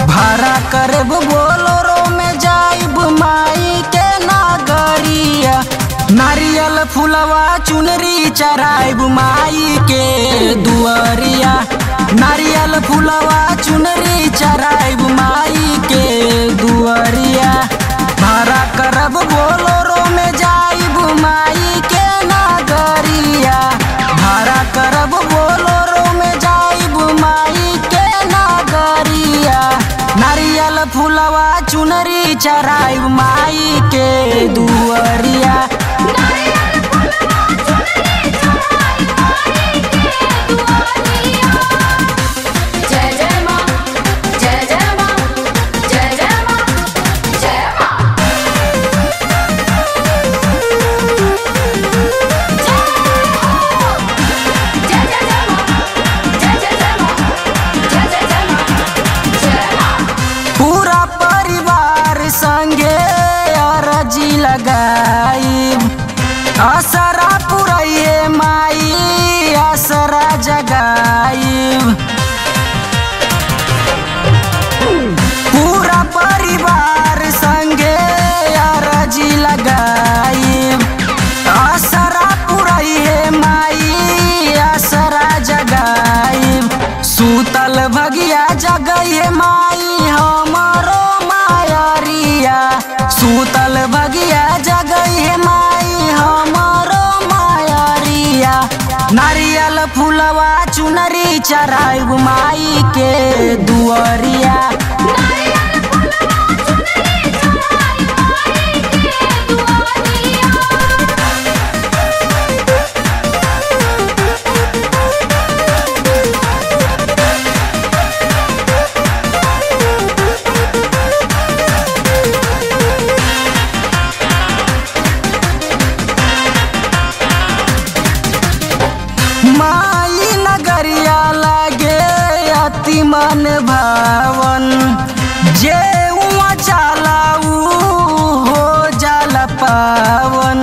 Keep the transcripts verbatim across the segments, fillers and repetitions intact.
भाड़ा करब बोलोरो में जाइब माई के नगरिया। नारियल फुलवा चुनरी चढ़ाइब माई के दुआरिया। नारियल फुलवा चुनरी चढ़ाइब माई के दुआरिया। भाड़ा करब बोलोरो में जाइब माई के नगरिया। भाड़ा करब बोलोरो में जाइब माई के नगरिया। नारियल फुलवा चुनरी चढ़ाइब माई के दुआरिया। असरा पुरैये माई असरा जगाइब। पूरा परिवार संगे अरजी लगाइब। असरा पुरैये माई असरा जगाइब। सूतल भगिया जगइए माई हमरो मायरिया। सूतल भगिया जगइए माई हमरो मायरिया। नारियल फुलवा चुनरी चढ़ाइब माई के दुआरिया। माई नगरिया लागे अति मन भावन। जे उहाँ जाला ऊ हो जाला पावन।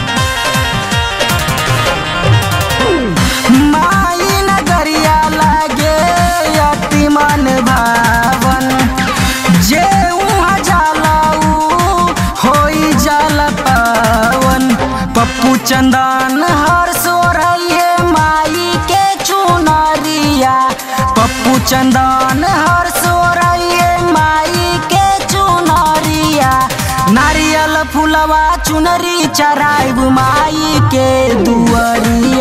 माई नगरिया लागे अति मन भावन। जे उहाँ जाला ऊ होई जाला पावन। पप्पू चंदन हर सोरहिए माई के चुनरिया। पप्पू चंदन हर सोरहिए माई के चुनरिया। नारियल फुलवा चुनरी चढ़ाइब माई के दुआरिया।